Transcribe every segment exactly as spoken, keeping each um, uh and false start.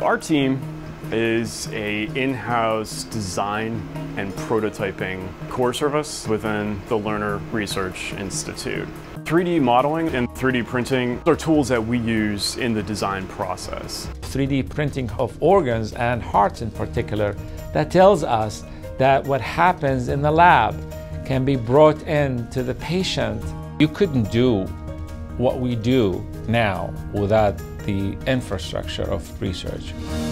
Our team is a in-house design and prototyping core service within the Lerner Research Institute. three D modeling and three D printing are tools that we use in the design process. three D printing of organs and hearts in particular, that tells us that what happens in the lab can be brought in to the patient. You couldn't do what we do now without the infrastructure of research.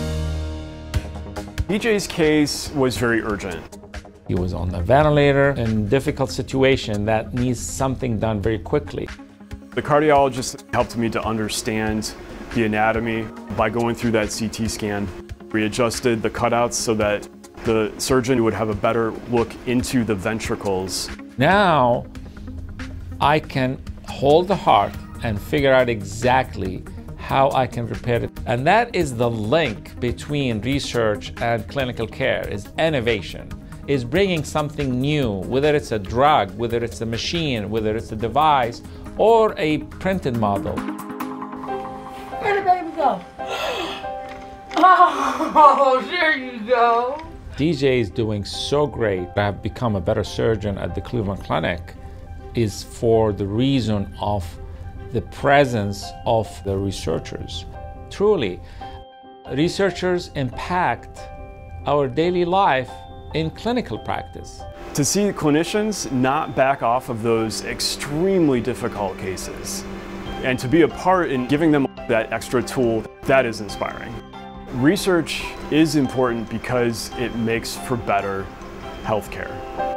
D J's case was very urgent. He was on a ventilator in a difficult situation that needs something done very quickly. The cardiologist helped me to understand the anatomy by going through that C T scan. We adjusted the cutouts so that the surgeon would have a better look into the ventricles. Now I can hold the heart and figure out exactly how I can repair it. And that is the link between research and clinical care, is innovation, is bringing something new, whether it's a drug, whether it's a machine, whether it's a device, or a printed model. Where did baby go? Oh, there you go. D J is doing so great. I have become a better surgeon at the Cleveland Clinic is for the reason of the presence of the researchers. Truly, researchers impact our daily life in clinical practice. To see clinicians not back off of those extremely difficult cases and to be a part in giving them that extra tool, that is inspiring. Research is important because it makes for better healthcare.